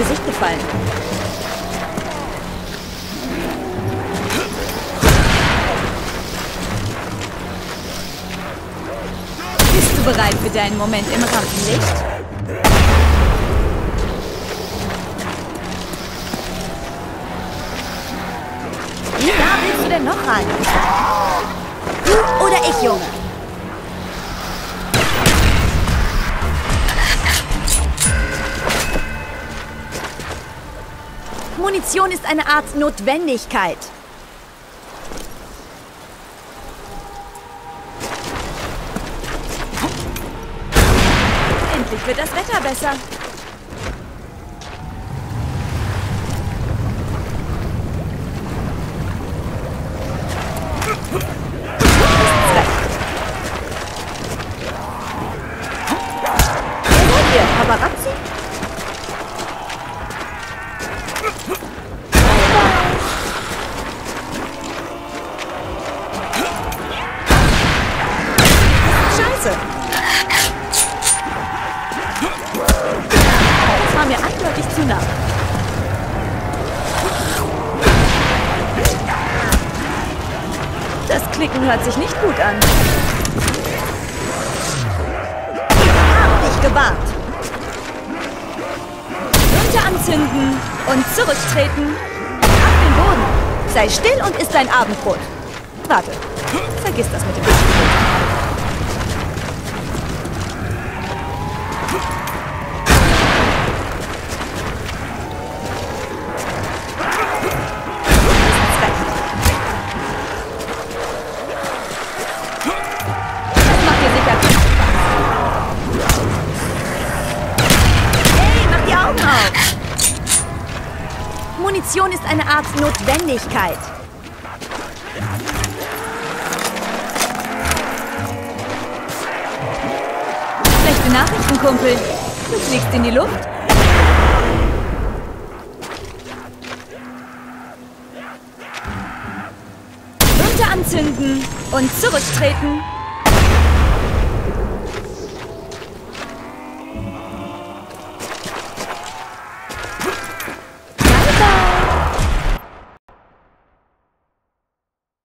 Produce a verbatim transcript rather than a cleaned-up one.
Gesicht gefallen. Bist du bereit für deinen Moment im Rampenlicht? Wie nah willst du denn noch ran? Du oder ich, Junge? Munition ist eine Art Notwendigkeit. Endlich wird das Wetter besser. Wer seid ihr? Paparazzi? Scheiße! Das war mir eindeutig zu nah. Das Klicken hört sich nicht gut an. Ich hab dich gewarnt. Runter anzünden und zurücktreten. Auf den Boden. Sei still und iss dein Abendbrot. Warte, vergiss das mit dem Abendbrot. Munition ist eine Art Notwendigkeit. Schlechte Nachrichten, Kumpel. Du fliegst in die Luft. Runter anzünden und zurücktreten.